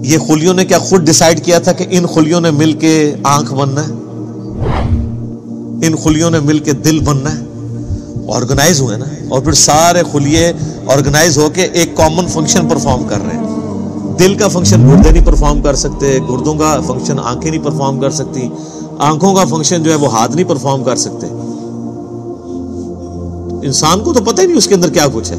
یہ خلیوں نے کیا خود ڈیسائیڈ کیا تھا کہ ان خلیوں نے مل کے آنکھ بننا ہے، ان خلیوں نے مل کے دل بننا ہے؟ آرگنائز ہوئے نا، اور پھر سارے خلیے آرگنائز ہو کے ایک کامن فنکشن پرفارم کر رہے ہیں۔ دل کا فنکشن گردے نہیں پرفارم کر سکتے، گردوں کا فنکشن آنکھیں نہیں پرفارم کر سکتی، آنکھوں کا فنکشن جو ہے وہ ہاتھ نہیں پرفارم کر سکتے۔ انسان کو تو پتہ ہی نہیں اس کے اندر کیا کچھ ہے۔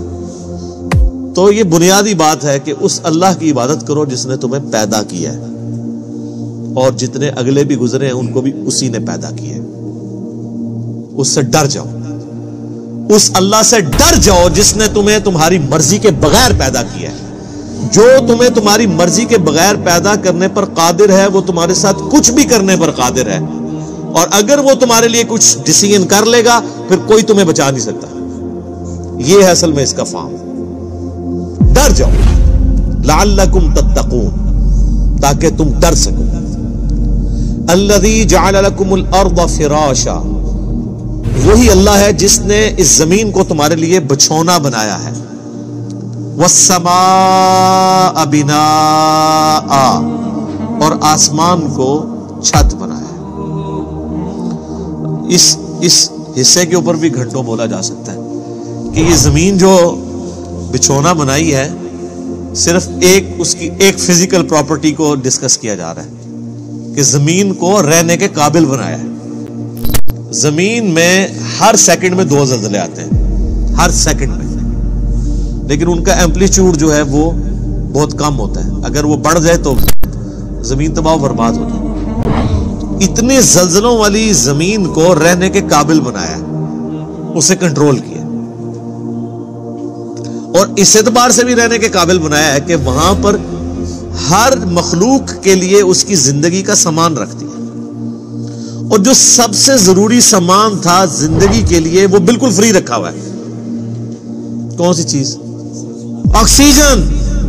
تو یہ بنیادی بات ہے کہ اس اللہ کی عبادت کرو جس نے تمہیں پیدا کیا ہے، اور جتنے اگلے بھی گزرے ہیں ان کو بھی اسی نے پیدا کیا ہے۔ اس سے ڈر جاؤ، اس اللہ سے ڈر جاؤ جس نے تمہیں تمہاری مرضی کے بغیر پیدا کیا ہے۔ جو تمہیں تمہاری مرضی کے بغیر پیدا کرنے پر قادر ہے وہ تمہارے ساتھ کچھ بھی کرنے پر قادر ہے، اور اگر وہ تمہارے لیے کچھ ڈیسیژن کر لے گا پھر کوئی تمہیں بچا نہیں سکتا۔ یہ ہے اصل میں اس کا فارم۔ ڈر جاؤ لعلکم تتقون، تاکہ تم ڈر سکو۔ الذی جعل لکم الارض فراشا، وہی اللہ ہے جس نے اس زمین کو تمہارے لیے بچھونا بنایا ہے۔ والسماء بناء، اور آسمان کو چھت بنایا ہے۔ اس حصے کے اوپر بھی گھنٹوں بولا جا سکتا ہے کہ یہ زمین جو بچھونا بنائی ہے، صرف اس کی ایک فزیکل پراپرٹی کو ڈسکس کیا جا رہا ہے کہ زمین کو رہنے کے قابل بنایا ہے۔ زمین میں ہر سیکنڈ میں 2 زلزلے آتے ہیں، ہر سیکنڈ میں، لیکن ان کا ایمپلیٹیوڈ جو ہے وہ بہت کم ہوتا ہے۔ اگر وہ بڑھ جائے تو زمین تباہ و برباد ہو جائے۔ اتنے زلزلوں والی زمین کو رہنے کے قابل بنایا ہے، اسے کنٹرول کیا، اور اس اعتبار سے بھی رہنے کے قابل بنایا ہے کہ وہاں پر ہر مخلوق کے لیے اس کی زندگی کا سامان رکھتی ہے، اور جو سب سے ضروری سامان تھا زندگی کے لیے وہ بالکل فری رکھا ہوا ہے۔ کون سی چیز؟ آکسیجن۔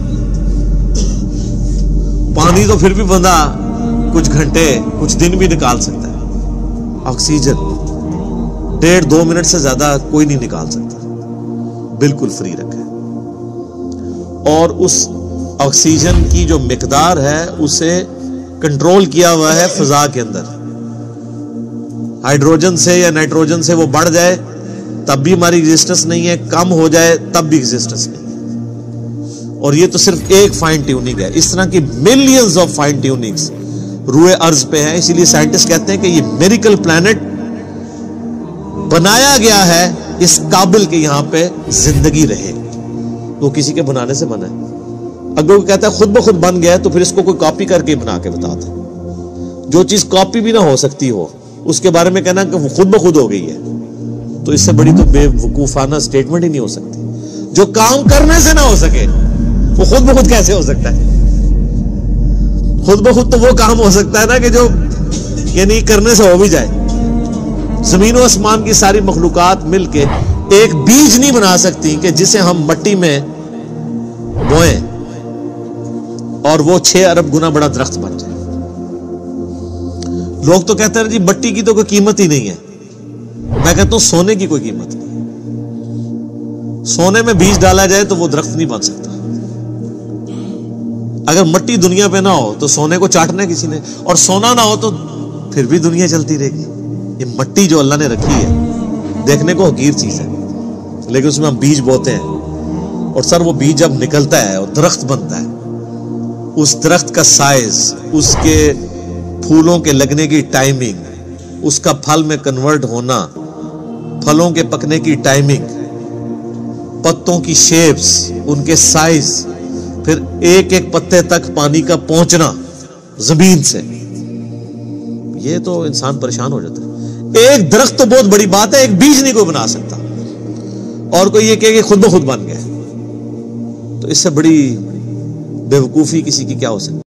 پانی تو پھر بھی بندہ کچھ گھنٹے کچھ دن بھی نکال سکتا ہے، آکسیجن 1.5-2 منٹ سے زیادہ کوئی نہیں نکال سکتا، بالکل فری رکھا ہے۔ اور اس آکسیجن کی جو مقدار ہے اسے کنٹرول کیا ہوا ہے فضا کے اندر۔ ہائیڈروجن سے یا نائٹروجن سے وہ بڑھ جائے تب بھی ہماری ایگزسٹنس نہیں ہے، کم ہو جائے تب بھی ایگزسٹنس نہیں ہے۔ اور یہ تو صرف ایک فائن ٹیوننگ ہے، اس طرح کی ملینز آف فائن ٹیوننگز روئے ارض پہ ہیں۔ اسی لیے سائنٹسٹ کہتے ہیں کہ یہ میریکل پلانٹ بنایا گیا ہے اس قابل کہ یہاں پہ زندگی رہے، وہ کسی کے بنانے سے بنا ہے۔ اگر وہ کہتا ہے خود بخود بن گیا ہے تو پھر اس کو کوئی کاپی کر کے بنا کے بتاتا ہے۔ جو چیز کاپی بھی نہ ہو سکتی ہو اس کے بارے میں کہنا کہ وہ خود بخود ہو گئی ہے، تو اس سے بڑی تو بے وقوفانہ سٹیٹمنٹ ہی نہیں ہو سکتی۔ جو کام کرنے سے نہ ہو سکے وہ خود بخود کیسے ہو سکتا ہے؟ خود بخود تو وہ کام ہو سکتا ہے نا کہ جو یعنی کرنے سے ہو بھی جائے۔ زمین و آسمان کی ساری مخلوقات مل کے ایک بیج نہیں بنا سکتی کہ جسے ہم مٹی میں بوئیں اور وہ 6 ارب گنا بڑا درخت بن جائے۔ لوگ تو کہتے ہیں جی مٹی کی تو کوئی قیمت ہی نہیں ہے، میں کہتا ہوں سونے کی کوئی قیمت نہیں۔ سونے میں بیج ڈالا جائے تو وہ درخت نہیں بن سکتا۔ اگر مٹی دنیا پہ نہ ہو تو سونے کو چاٹنا ہے کسی نے، اور سونا نہ ہو تو پھر بھی دنیا چلتی رہے گی۔ یہ مٹی جو اللہ نے رکھی ہے دیکھنے کو حقیر چیز ہے، لیکن اس میں ہم بیج بوتے ہیں، اور سر وہ بیج جب نکلتا ہے اور درخت بنتا ہے، اس درخت کا سائز، اس کے پھولوں کے لگنے کی ٹائمنگ، اس کا پھل میں کنورٹ ہونا، پھلوں کے پکنے کی ٹائمنگ، پتوں کی شیپس، ان کے سائز، پھر ایک ایک پتے تک پانی کا پہنچنا زمین سے، یہ تو انسان پریشان ہو جاتا ہے۔ ایک درخت تو بہت بڑی بات ہے، ایک بیج نہیں کوئی بنا سکتا، اور کوئی یہ کہ خود بخود بن گیا، تو اس سے بڑی بے وقوفی کسی کی کیا ہو سکتی؟